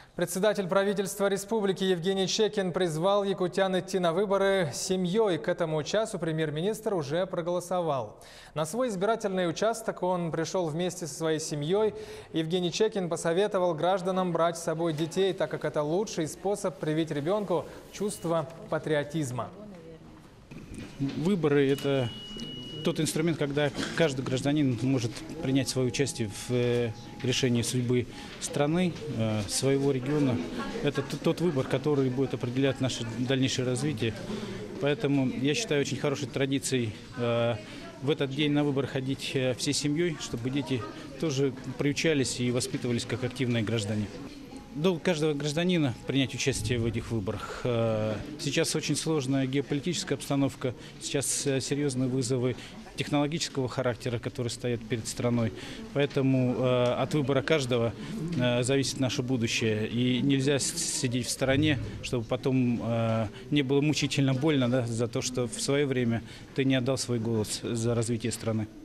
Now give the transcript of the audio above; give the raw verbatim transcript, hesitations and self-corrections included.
Председатель правительства республики Евгений Чекин призвал якутян идти на выборы семьей. К этому часу премьер-министр уже проголосовал. На свой избирательный участок он пришел вместе со своей семьей. Евгений Чекин посоветовал гражданам брать с собой детей, так как это лучший способ привить ребенку чувство патриотизма. Выборы – это тот инструмент, когда каждый гражданин может принять свое участие в решении судьбы страны, своего региона. Это тот выбор, который будет определять наше дальнейшее развитие. Поэтому я считаю очень хорошей традицией в этот день на выбор ходить всей семьей, чтобы дети тоже приучались и воспитывались как активные граждане. Долг каждого гражданина принять участие в этих выборах. Сейчас очень сложная геополитическая обстановка, сейчас серьезные вызовы технологического характера, которые стоят перед страной. Поэтому э, от выбора каждого э, зависит наше будущее. И нельзя сидеть в стороне, чтобы потом э, не было мучительно больно, да, за то, что в свое время ты не отдал свой голос за развитие страны.